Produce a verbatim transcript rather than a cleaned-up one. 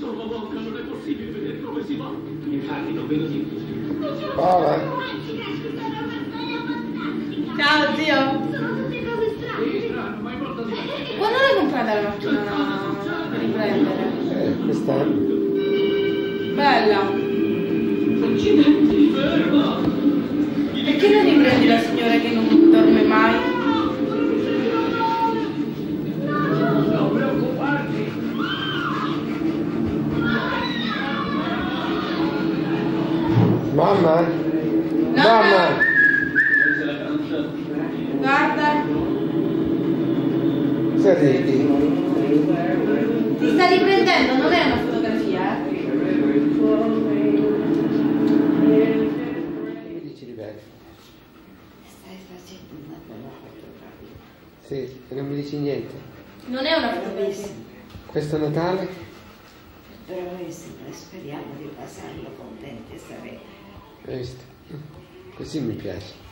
sono bocca, non è possibile vedere come si va. Infatti non vedo niente. Paola. Ciao zio. Sono tutte cose strane. Sì, strano, ma è molto strano. Quando l'hai comprata la macchina per riprendere? Eh, quest'anno. Bella. Accidenti, ferma. Perché non riprendi la signora che non dorme mai? Non preoccuparti. Mamma? Mamma! Guarda, Sorridi. ti sta riprendendo, non è una fotografia, eh? Che mi dici di bello? Stai facendo una bella fotografia. Sì, e non mi dici niente. Non è una fotografia. Questo Natale? Bravissima, speriamo di passarlo contenti, saremo. Hai visto? Così mi piace.